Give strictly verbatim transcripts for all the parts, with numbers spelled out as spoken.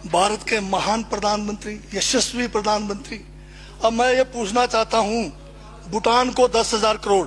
भारत के महान प्रधानमंत्री, यशस्वी प्रधानमंत्री। अब मैं ये पूछना चाहता हूं, भूटान को दस हजार करोड़,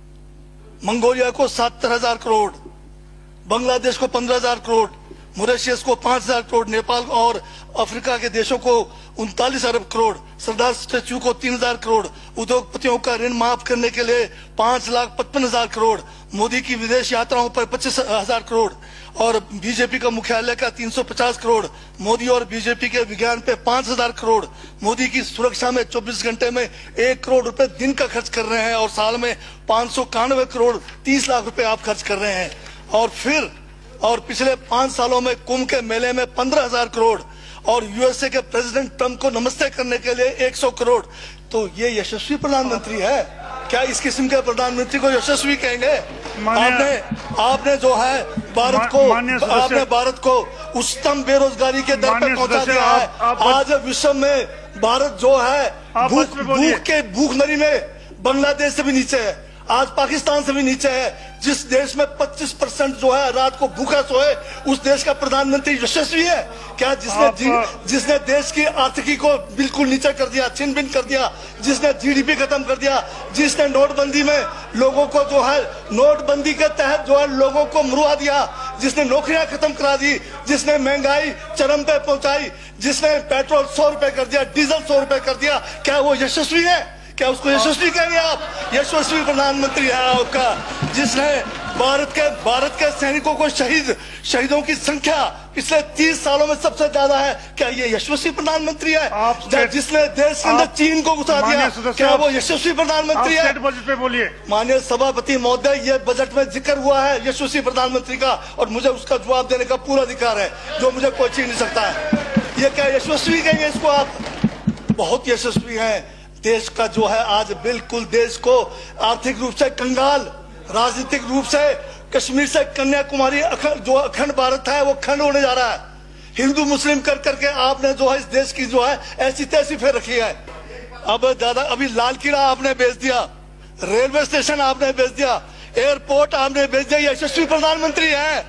मंगोलिया को सत्तर हजार करोड़, बांग्लादेश को पंद्रह हजार करोड़, मॉरिशस को पांच हजार करोड़, नेपाल और अफ्रीका के देशों को उनतालीस अरब करोड़, सरदार स्टैच्यू को तीन हजार करोड़, उद्योगपतियों का ऋण माफ करने के लिए पांच लाख पचपन हजार करोड़, मोदी की विदेश यात्राओं पर पच्चीस हजार करोड़ और बीजेपी का मुख्यालय का तीन सौ पचास करोड़, मोदी और बीजेपी के विज्ञान पे पांच हजार करोड़, मोदी की सुरक्षा में चौबीस घंटे में एक करोड़ रुपए दिन का खर्च कर रहे हैं और साल में पांच सौ इक्यानवे करोड़ तीस लाख रुपए आप खर्च कर रहे हैं। और फिर और पिछले पांच सालों में कुंभ के मेले में पंद्रह हजार करोड़ और यूएसए के प्रेसिडेंट ट्रंप को नमस्ते करने के लिए एक सौ करोड़। तो ये यशस्वी प्रधानमंत्री है क्या? इस किस्म के प्रधानमंत्री को यशस्वी कहेंगे? आपने आपने जो है भारत को आपने भारत को उच्चतम बेरोजगारी के दर पर पहुंचा दिया है। आज विश्व में भारत जो है भूख भूख के भूखमरी में बांग्लादेश से भी नीचे है, आज पाकिस्तान से भी नीचे है। जिस देश में पच्चीस परसेंट जो है रात को भूखा सोए, उस देश का प्रधानमंत्री यशस्वी है क्या? जिसने जि, जिसने देश की आर्थिकी को बिल्कुल नीचे कर दिया, छिन भिन कर दिया, जिसने जीडीपी खत्म कर दिया, जिसने नोटबंदी में लोगों को जो है नोटबंदी के तहत जो है लोगों को मरवा दिया, जिसने नौकरियां खत्म करा दी, जिसने महंगाई चरम पे पहुंचाई, जिसने पेट्रोल सौ रुपए कर दिया, डीजल सौ रुपए कर दिया, क्या वो यशस्वी है? क्या उसको यशस्वी कहेंगे आप? यशस्वी प्रधानमंत्री है आपका, जिसने भारत के भारत के सैनिकों को शहीद शहीदों की संख्या पिछले तीस सालों में सबसे ज्यादा है। क्या ये यशस्वी प्रधानमंत्री है? जिसने देश के अंदर चीन को घुसा दिया, क्या वो यशस्वी प्रधानमंत्री है? बजट पे बोलिए। माननीय सभापति महोदय, ये बजट में जिक्र हुआ है यशस्वी प्रधानमंत्री का और मुझे उसका जवाब देने का पूरा अधिकार है, जो मुझे कोई छीन नहीं सकता है। ये क्या यशस्वी कहेंगे इसको आप? बहुत यशस्वी है। देश का जो है आज बिल्कुल देश को आर्थिक रूप से कंगाल, राजनीतिक रूप से कश्मीर से कन्याकुमारी जो अखंड भारत है वो खंड होने जा रहा है। हिंदू मुस्लिम कर करके आपने जो है इस देश की जो है ऐसी तैसी फेर रखी है। अब दादा अभी लाल किला आपने बेच दिया, रेलवे स्टेशन आपने बेच दिया, एयरपोर्ट आपने बेच दिया। यशस्वी प्रधानमंत्री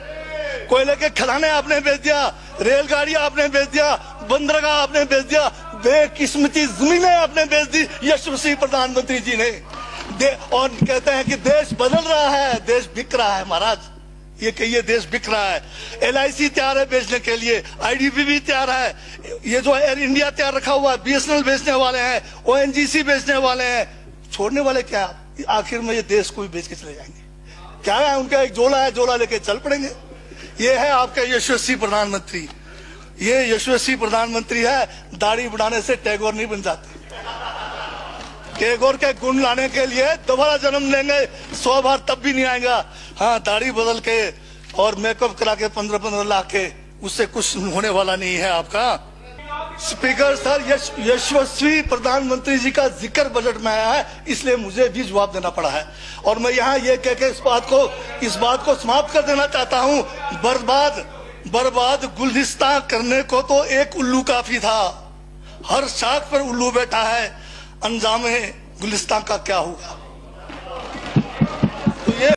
है। कोयले के खदाने आपने बेच दिया, रेलगाड़ी आपने बेच दिया, बंदरगाह आपने बेच दिया, बेकिस्मती जमीनें आपने बेच दी यशस्वी प्रधानमंत्री जी ने। और कहते हैं कि देश बदल रहा है, देश बिक रहा है। महाराज ये कहिए देश बिक रहा है। एल आई सी तैयार है बेचने के लिए, आई डी बी भी तैयार है, ये जो एयर इंडिया तैयार रखा हुआ है, बी एस एन एल बेचने वाले हैं, ओ एन जी सी बेचने वाले हैं। छोड़ने वाले क्या? आखिर में ये देश को भी बेच के चले जाएंगे। क्या है उनका? एक झोला है, झोला लेके चल पड़ेंगे। ये है आपका यशस्वी प्रधानमंत्री। ये यशस्वी प्रधानमंत्री है। दाढ़ी बढ़ाने से टैगोर नहीं बन जाते। टैगोर के गुण लाने के लिए दोबारा जन्म लेंगे सौ बार तब भी नहीं आएगा। हाँ, दाढ़ी बदल के और मेकअप करा के पंद्रह पंद्रह लाख के, उससे कुछ होने वाला नहीं है आपका। स्पीकर सर, यश, यशस्वी प्रधानमंत्री जी का जिक्र बजट में आया है, इसलिए मुझे भी जवाब देना पड़ा है। और मैं यहाँ ये कह के इस बात को इस बात को समाप्त कर देना चाहता हूँ। बर्बाद बर्बाद गुलदस्ता करने को तो एक उल्लू काफी था, हर शाख पर उल्लू बैठा है, अंजामे गुलिस्तान का क्या होगा?